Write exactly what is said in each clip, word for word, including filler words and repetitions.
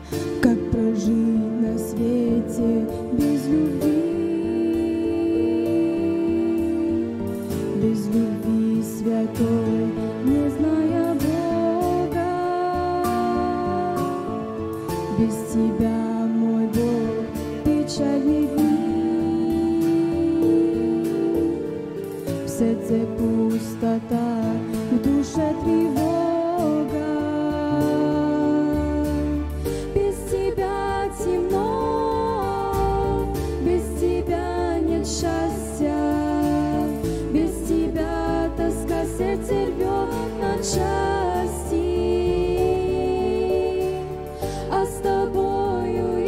Как прожить на свете без любви, без любви святой, не зная Бога? Без тебя, мой Бог, печальные дни, в сердце пустота, в душе тревога. Без тебя темно, без тебя нет счастья, без тебя тоска сердце рвет на части. А с тобою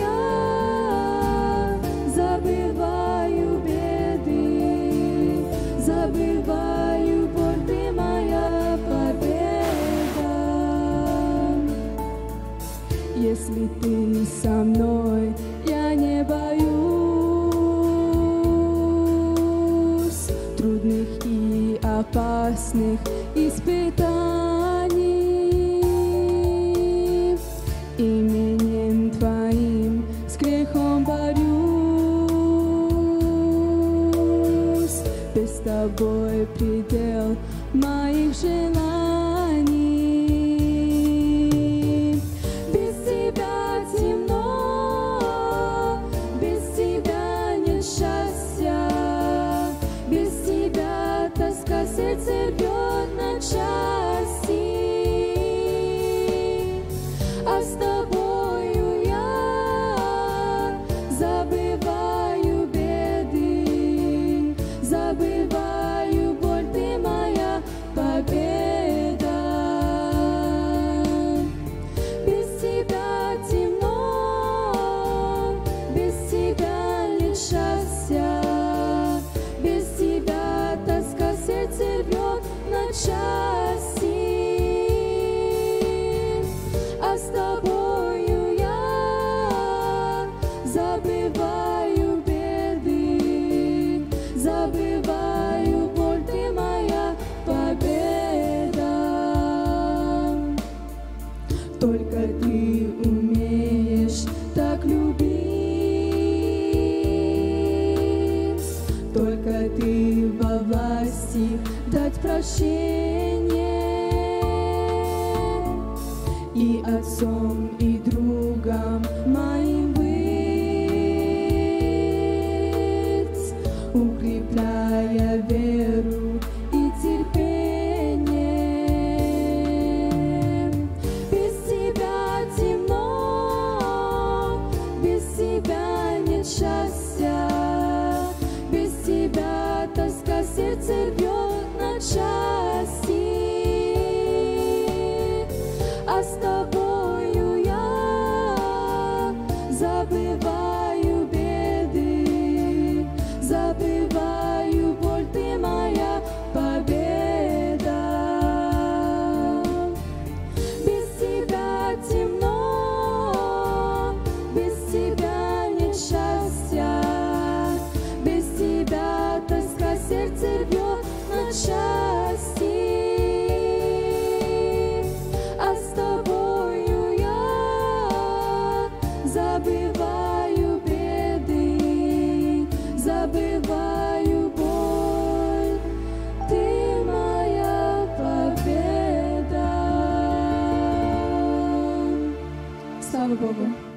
я забываю беды, забываю боль, ты моя победа. Если ты со мной, я не боюсь трудных и опасных испытаний. Именем Твоим с грехом борюсь. Без Тобой предел моих желаний. Без Тебя темно, без Тебя нет счастья, без Тебя тоска сердце рвет на части. А с тобою я забываю беды, забываю боль, ты моя победа. Без тебя темно, без тебя нет счастья, без тебя тоска сердце рвет на части. А с тобою я забываю беды, забываю боль, ты моя победа. Только ты умеешь так любить, только ты во власти дать прощение. И отцом, и другом моим быть, укрепляя веру и терпение. Без тебя темно, без тебя нет счастья, без тебя тоска сердце рвет на части. А с тобою я забываю беды, забываю боль, ты моя победа. Без тебя темно, без тебя нет счастья, без тебя тоска сердце рвет на части. Забываю беды, забываю боль, ты моя победа. Слава Богу!